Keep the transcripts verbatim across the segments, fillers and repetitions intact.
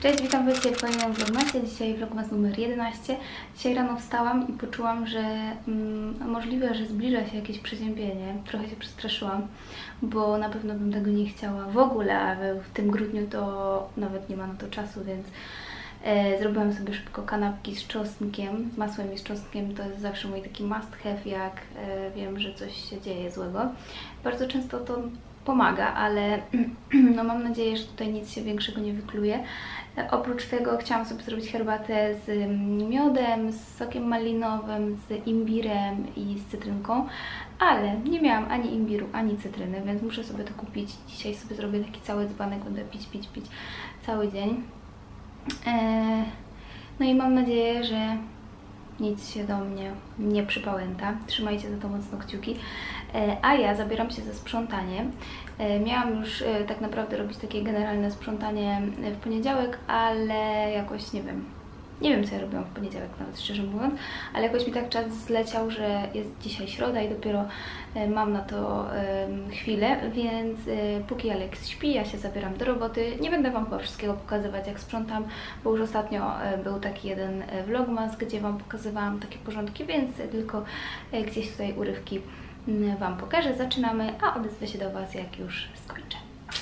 Cześć, witam Was w kolejnym vlogmasie. Dzisiaj vlogmas numer jedenaście. Dzisiaj rano wstałam i poczułam, że mm, możliwe, że zbliża się jakieś przeziębienie. Trochę się przestraszyłam, bo na pewno bym tego nie chciała w ogóle, ale w tym grudniu to nawet nie ma na to czasu, więc e, zrobiłam sobie szybko kanapki z czosnkiem, z masłem i z czosnkiem. To jest zawsze mój taki must have, jak e, wiem, że coś się dzieje złego. Bardzo często to pomaga, ale no mam nadzieję, że tutaj nic się większego nie wykluje. Oprócz tego chciałam sobie zrobić herbatę z miodem, z sokiem malinowym, z imbirem i z cytrynką, ale nie miałam ani imbiru, ani cytryny, więc muszę sobie to kupić. Dzisiaj sobie zrobię taki cały dzbanek, będę pić, pić, pić cały dzień. No i mam nadzieję, że nic się do mnie nie przypałęta. Trzymajcie za to mocno kciuki. A ja zabieram się za sprzątanie. Miałam już tak naprawdę robić takie generalne sprzątanie w poniedziałek, ale jakoś nie wiem, nie wiem co ja robiłam w poniedziałek nawet, szczerze mówiąc, ale jakoś mi tak czas zleciał, że jest dzisiaj środa i dopiero mam na to chwilę, więc póki Alex śpi, ja się zabieram do roboty. Nie będę Wam chyba wszystkiego pokazywać, jak sprzątam, bo już ostatnio był taki jeden vlogmas, gdzie Wam pokazywałam takie porządki, więc tylko gdzieś tutaj urywki Wam pokażę. Zaczynamy, a odezwę się do Was, jak już skończę.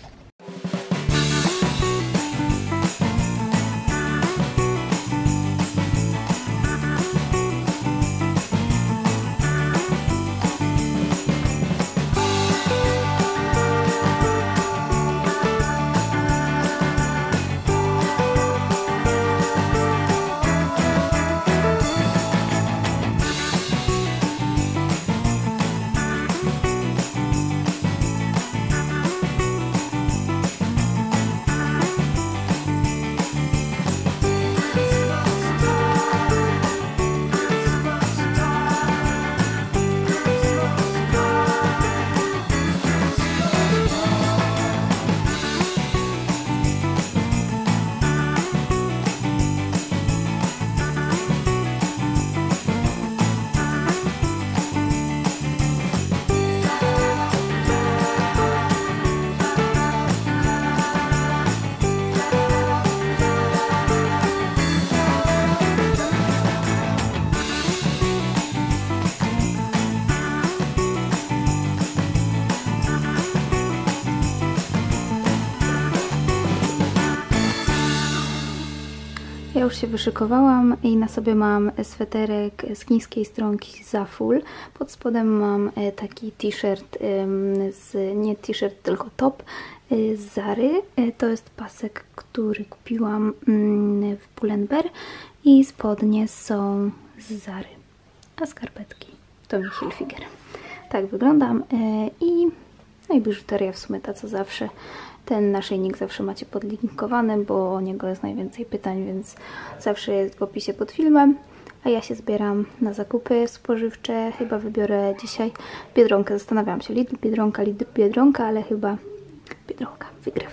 Ja już się wyszykowałam i na sobie mam sweterek z chińskiej stronki Zaful. Pod spodem mam taki t-shirt, z nie t-shirt, tylko top z Zary. To jest pasek, który kupiłam w Pull&Bear i spodnie są z Zary, a skarpetki to mi Hilfiger. Tak wyglądam i, no i biżuteria w sumie ta co zawsze. Ten naszyjnik zawsze macie podlinkowany, bo o niego jest najwięcej pytań, więc zawsze jest w opisie pod filmem. A ja się zbieram na zakupy spożywcze. Chyba wybiorę dzisiaj Biedronkę. Zastanawiałam się, Lidl, Biedronka, Lidl, Biedronka, ale chyba Biedronka wygrywa.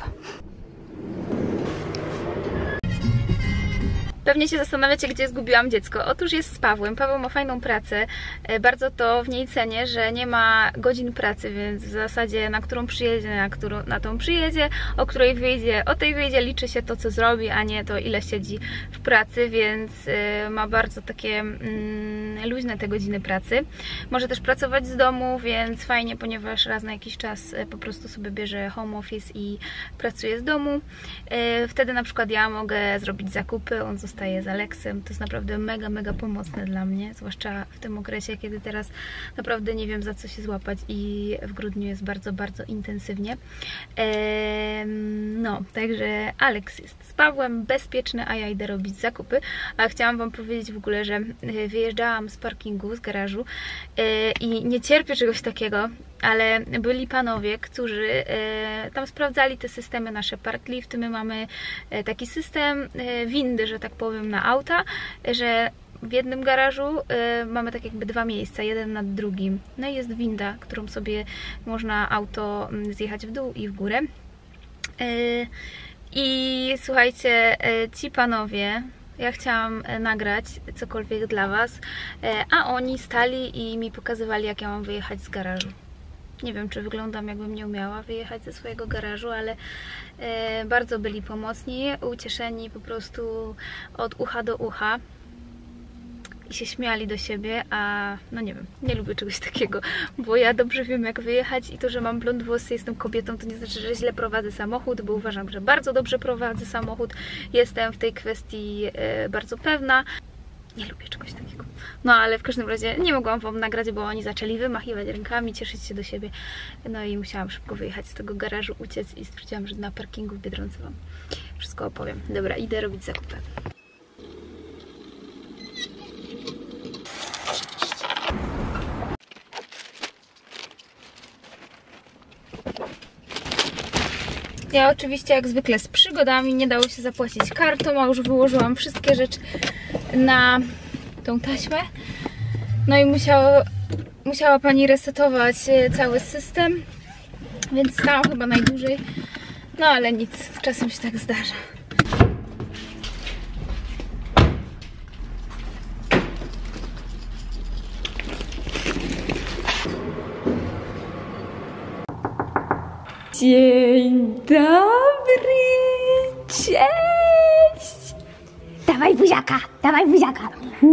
Pewnie się zastanawiacie, gdzie zgubiłam dziecko. Otóż jest z Pawłem. Paweł ma fajną pracę. Bardzo to w niej cenię, że nie ma godzin pracy, więc w zasadzie na którą przyjedzie, na którą na tą przyjedzie, o której wyjdzie, o tej wyjdzie, liczy się to, co zrobi, a nie to, ile siedzi w pracy, więc ma bardzo takie mm, luźne te godziny pracy. Może też pracować z domu, więc fajnie, ponieważ raz na jakiś czas po prostu sobie bierze home office i pracuje z domu. Wtedy na przykład ja mogę zrobić zakupy, on zostaje z Aleksem. To jest naprawdę mega, mega pomocne dla mnie, zwłaszcza w tym okresie, kiedy teraz naprawdę nie wiem, za co się złapać i w grudniu jest bardzo, bardzo intensywnie. Eee, no, także Aleks jest z Pawłem, bezpieczny, a ja idę robić zakupy. A chciałam Wam powiedzieć w ogóle, że wyjeżdżałam z parkingu, z garażu eee, i nie cierpię czegoś takiego, ale byli panowie, którzy e, tam sprawdzali te systemy nasze parklifty. My mamy e, taki system e, windy, że tak powiem, na auta, że w jednym garażu y, mamy tak jakby dwa miejsca, jeden nad drugim. No i jest winda, którą sobie można auto zjechać w dół i w górę. Y, I słuchajcie, y, ci panowie, ja chciałam nagrać cokolwiek dla Was, y, a oni stali i mi pokazywali, jak ja mam wyjechać z garażu. Nie wiem, czy wyglądam, jakbym nie umiała wyjechać ze swojego garażu, ale e, bardzo byli pomocni, ucieszeni po prostu od ucha do ucha i się śmiali do siebie, a no nie wiem, nie lubię czegoś takiego, bo ja dobrze wiem, jak wyjechać i to, że mam blond włosy, jestem kobietą, to nie znaczy, że źle prowadzę samochód, bo uważam, że bardzo dobrze prowadzę samochód, jestem w tej kwestii e, bardzo pewna. Nie lubię czegoś takiego. No ale w każdym razie nie mogłam wam nagrać, bo oni zaczęli wymachiwać rękami, cieszyć się do siebie. No i musiałam szybko wyjechać z tego garażu, uciec i stwierdziłam, że na parkingu w Biedronce wam wszystko opowiem. Dobra, idę robić zakupy. Ja oczywiście jak zwykle z przygodami, nie dało się zapłacić kartą, a już wyłożyłam wszystkie rzeczy na tą taśmę. No i musiała, musiała pani resetować cały system, więc stałam chyba najdłużej. No ale nic, czasem się tak zdarza. Dzień dobry! Cześć! Dawaj buziaka, dawaj buziaka.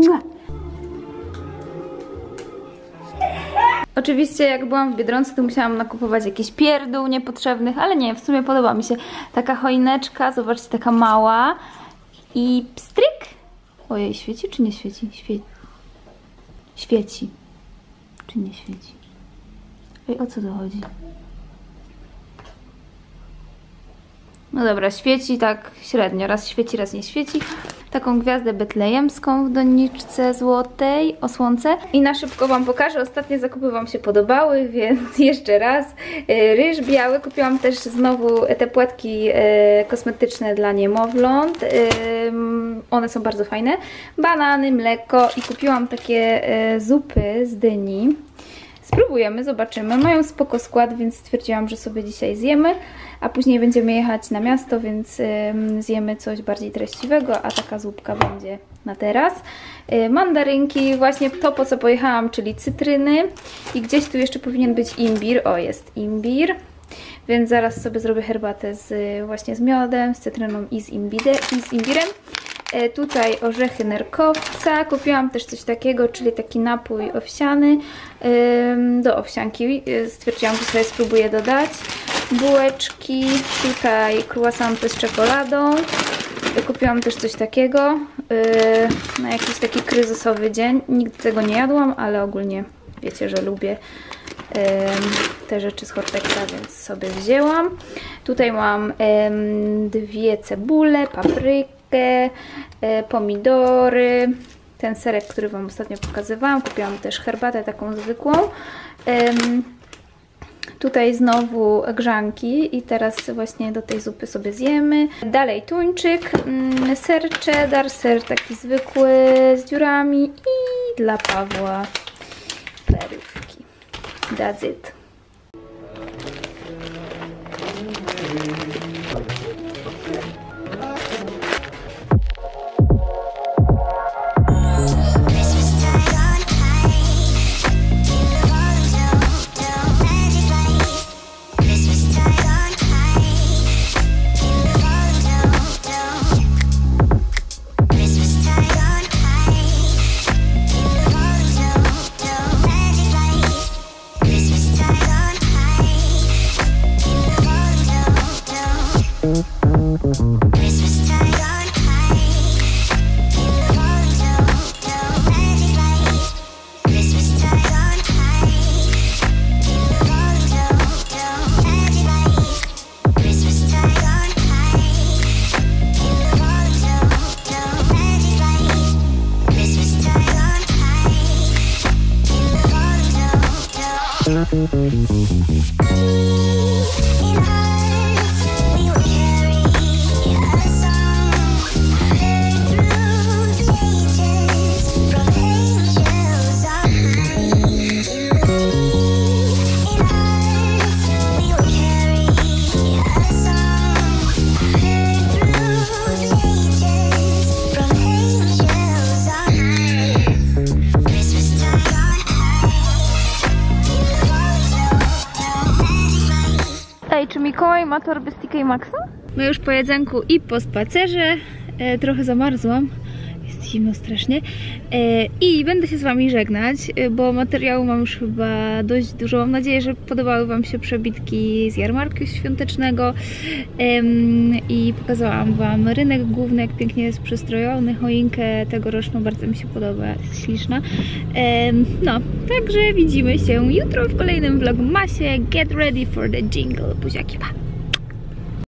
Oczywiście jak byłam w Biedronce, to musiałam nakupować jakiś pierdół niepotrzebnych, ale nie, w sumie podoba mi się taka choineczka, zobaczcie, taka mała i pstryk. Ojej, świeci czy nie świeci? Świe... Świeci. Czy nie świeci? Ej, o co to chodzi? No dobra, świeci tak średnio, raz świeci, raz nie świeci. Taką gwiazdę betlejemską w doniczce złotej o słońce. I na szybko wam pokażę, ostatnie zakupy wam się podobały, więc jeszcze raz. Ryż biały, kupiłam też znowu te płatki kosmetyczne dla niemowląt. One są bardzo fajne. Banany, mleko i kupiłam takie zupy z dyni. Spróbujemy, zobaczymy. Mają spoko skład, więc stwierdziłam, że sobie dzisiaj zjemy, a później będziemy jechać na miasto, więc ym, zjemy coś bardziej treściwego, a taka zupka będzie na teraz. Yy, mandarynki, właśnie to, po co pojechałam, czyli cytryny i gdzieś tu jeszcze powinien być imbir. O, jest imbir, więc zaraz sobie zrobię herbatę z, właśnie z miodem, z cytryną i z, imbide, i z imbirem. Tutaj orzechy nerkowca, kupiłam też coś takiego, czyli taki napój owsiany do owsianki, stwierdziłam, że sobie spróbuję dodać. Bułeczki, tutaj croissanty z czekoladą, kupiłam też coś takiego na jakiś taki kryzysowy dzień, nigdy tego nie jadłam, ale ogólnie wiecie, że lubię te rzeczy z Hortexa, więc sobie wzięłam. Tutaj mam dwie cebule, paprykę, pomidory, ten serek, który wam ostatnio pokazywałam. Kupiłam też herbatę taką zwykłą. Tutaj znowu grzanki i teraz właśnie do tej zupy sobie zjemy. Dalej tuńczyk, ser cheddar, ser taki zwykły z dziurami i dla Pawła perówki. That's it. ma torby z T K Maxxa? My już po jedzonku i po spacerze. E, trochę zamarzłam. Jest zimno strasznie. E, I będę się z wami żegnać, bo materiału mam już chyba dość dużo. Mam nadzieję, że podobały wam się przebitki z jarmarku świątecznego. E, I pokazałam wam rynek główny, jak pięknie jest przystrojony. Choinkę tegoroczną bardzo mi się podoba, jest śliczna. E, no, także widzimy się jutro w kolejnym vlogmasie. Get ready for the jingle. Buziaki, pa!